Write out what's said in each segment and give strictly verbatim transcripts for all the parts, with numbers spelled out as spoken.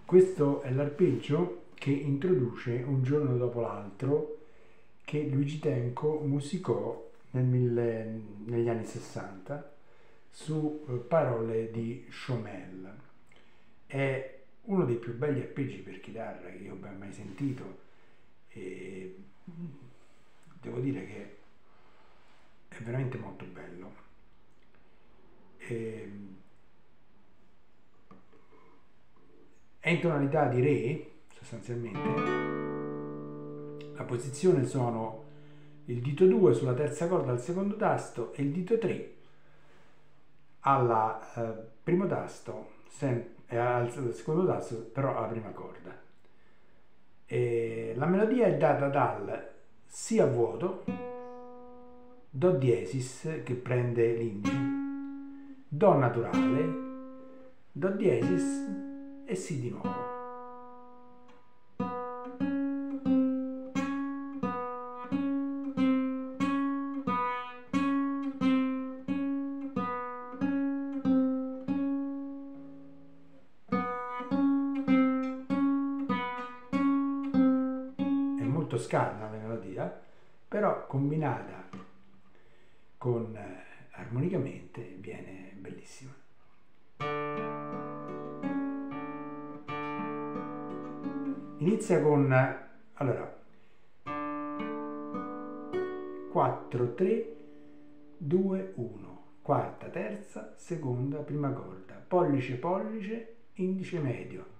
Questo è l'arpeggio che introduce Un giorno dopo l'altro, che Luigi Tenco musicò nel mille, negli anni sessanta su parole di Chomel. È uno dei più belli arpeggi per chitarra che io abbia mai sentito e devo dire che è veramente molto bello. E è in tonalità di Re, sostanzialmente. La posizione sono il dito due sulla terza corda al secondo tasto e il dito tre al eh, primo tasto sem- e al secondo tasto però alla prima corda. E la melodia è data dal Si a vuoto, Do diesis che prende l'indice, Do naturale, Do diesis e Si di nuovo. È molto scarna la melodia, però combinata con eh, armonicamente viene bellissima. Inizia con allora quattro tre due uno, quarta, terza, seconda, prima corda, pollice pollice, indice medio.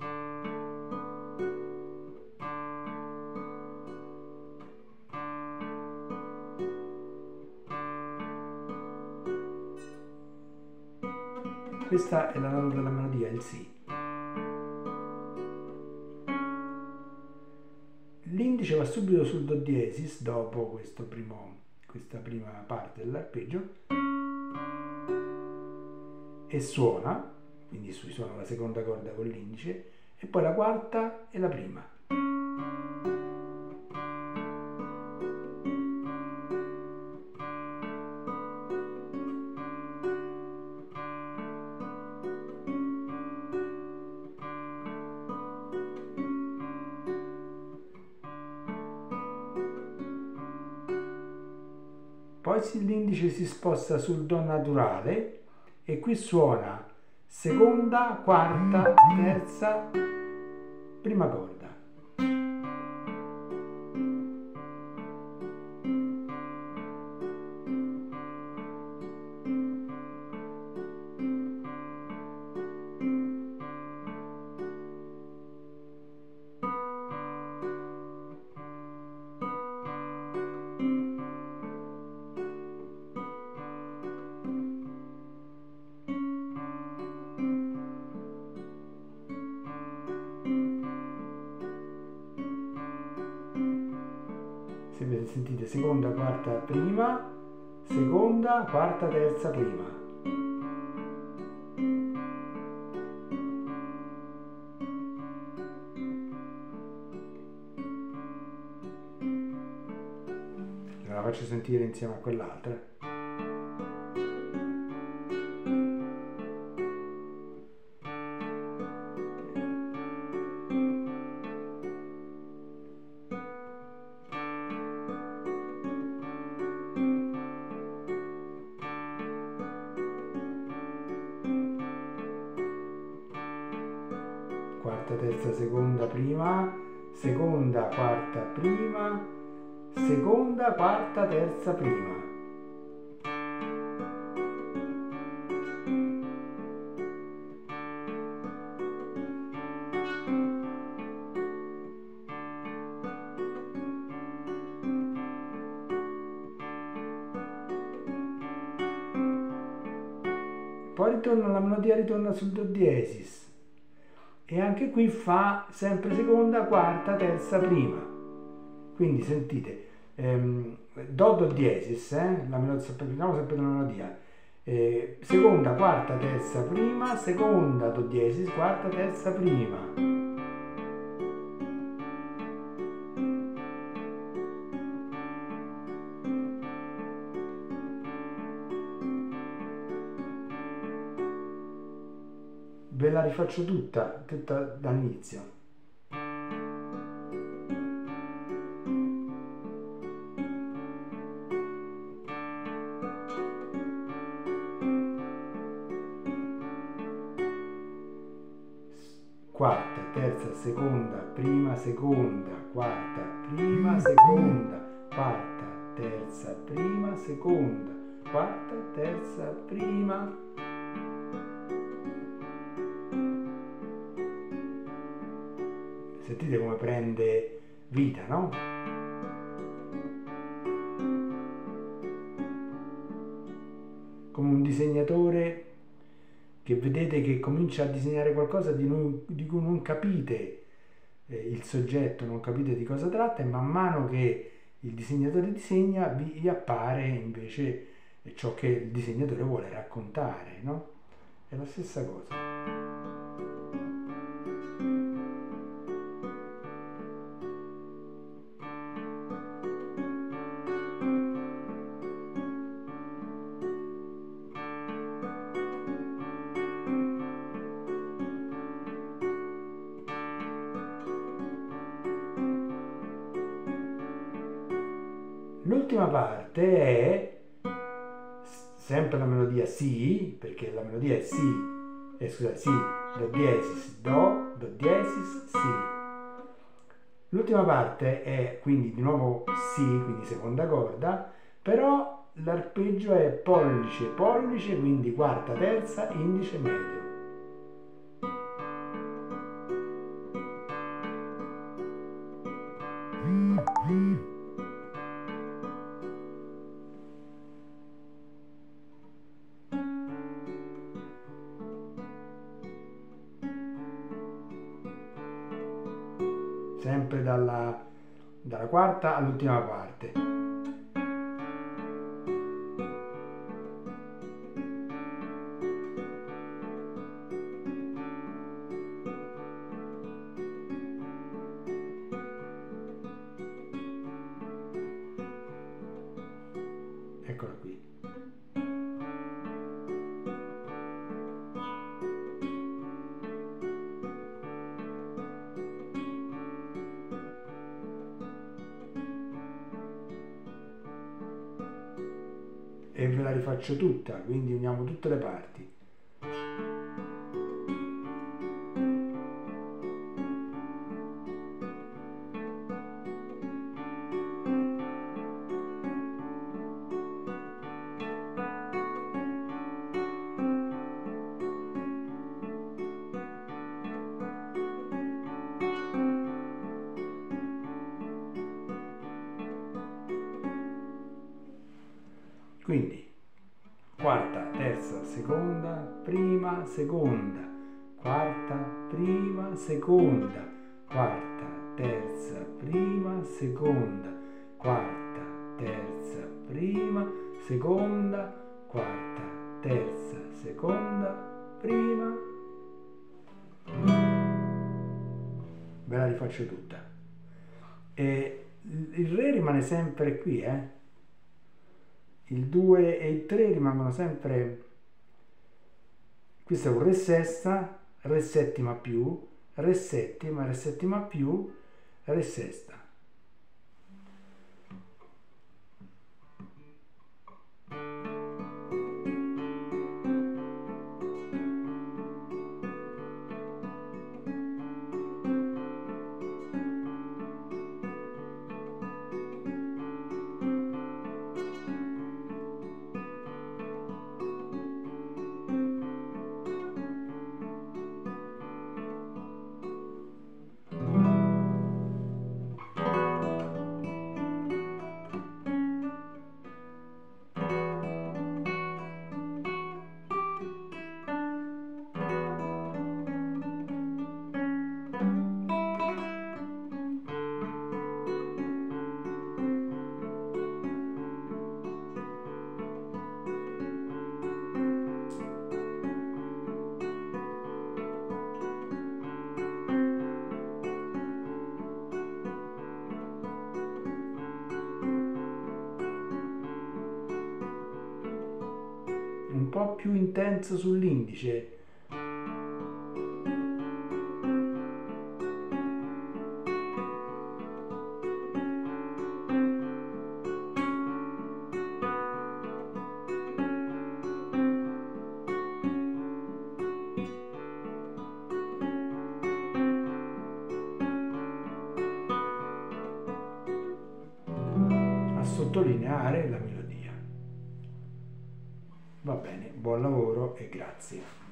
Questa è la nota della melodia, il Si. L'indice va subito sul Do diesis dopo questo primo, questa prima parte dell'arpeggio e suona, quindi suona la seconda corda con l'indice e poi la quarta e la prima. Poi l'indice si sposta sul Do naturale e qui suona seconda, quarta, terza, prima corda. Se sentite seconda, quarta, prima, seconda, quarta, terza, prima. La faccio sentire insieme a quell'altra. Quarta, terza, seconda, prima, seconda, quarta, prima, seconda, quarta, terza, prima. Poi ritorna la melodia, ritorna sul Do diesis e anche qui fa sempre seconda, quarta, terza, prima. Quindi sentite ehm, Do, Do diesis, eh? la melodia, sappiamo sempre la melodia, eh, seconda, quarta, terza, prima, seconda, Do diesis, quarta, terza, prima. ve la rifaccio tutta, tutta dall'inizio. Quarta, terza, seconda, prima, seconda, quarta, prima, seconda, quarta, terza, prima, seconda, quarta, terza, prima. Sentite come prende vita, no? Come un disegnatore che vedete che comincia a disegnare qualcosa di, non, di cui non capite eh, il soggetto, non capite di cosa tratta, e man mano che il disegnatore disegna vi, vi appare invece ciò che il disegnatore vuole raccontare, no? È la stessa cosa. L'ultima parte è sempre la melodia Si, perché la melodia è Si, eh, scusate, Si, Do diesis, Do, Do diesis, Si. L'ultima parte è quindi di nuovo Si, quindi seconda corda, però l'arpeggio è pollice, pollice, quindi quarta, terza, indice, medio. Sempre dalla, dalla quarta all'ultima parte. Eccola qui. E ve la rifaccio tutta, quindi uniamo tutte le parti. Quindi quarta, terza, seconda, prima, seconda, quarta, prima, seconda, quarta, terza, prima, seconda, quarta, terza, prima, seconda, quarta, terza, seconda, prima. Ve la rifaccio tutta. E il Re rimane sempre qui, eh? Il due e il tre rimangono sempre. Questo è un Re sesta, Re settima più, Re settima, Re settima più, Re sesta. Un po' più intenso sull'indice. sottolineare la melodia. Va bene, buon lavoro e grazie.